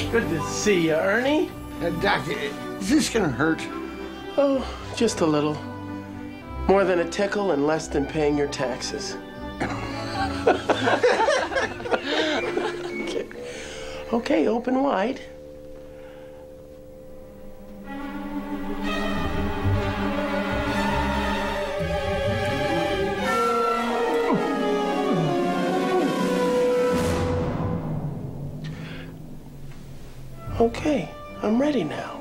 Good to see you, Ernie. Doctor, is this gonna hurt? Oh, just a little. More than a tickle and less than paying your taxes. Okay. Okay, open wide. Okay, I'm ready now.